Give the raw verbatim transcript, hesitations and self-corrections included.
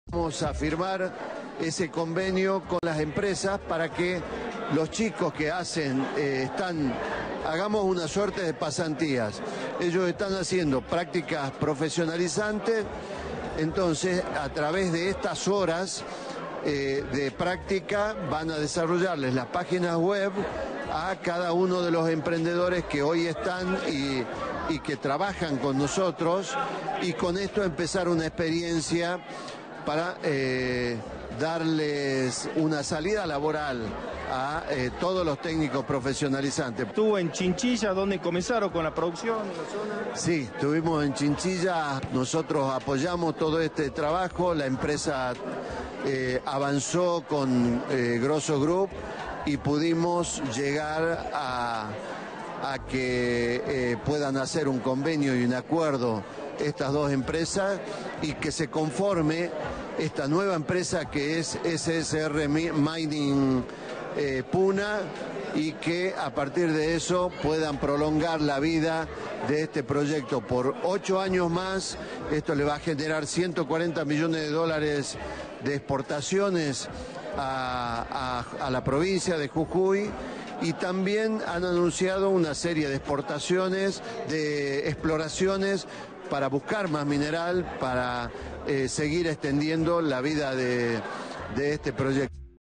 Vamos a firmar ese convenio con las empresas para que los chicos que hacen, eh, están, hagamos una suerte de pasantías. Ellos están haciendo prácticas profesionalizantes, entonces a través de estas horas eh, de práctica van a desarrollarles las páginas web a cada uno de los emprendedores que hoy están y, y que trabajan con nosotros, y con esto empezar una experiencia para eh, darles una salida laboral a eh, todos los técnicos profesionalizantes. ¿Estuvo en Chinchilla donde comenzaron con la producción en la zona? Sí, estuvimos en Chinchilla, nosotros apoyamos todo este trabajo, la empresa eh, avanzó con eh, Grosso Group y pudimos llegar a, a que eh, puedan hacer un convenio y un acuerdo estas dos empresas y que se conforme esta nueva empresa que es S S R Mining eh, Puna, y que a partir de eso puedan prolongar la vida de este proyecto por ocho años más. Esto le va a generar ciento cuarenta millones de dólares de exportaciones a, a, a la provincia de Jujuy, y también han anunciado una serie de exportaciones, de exploraciones para buscar más mineral, para eh, seguir extendiendo la vida de, de este proyecto.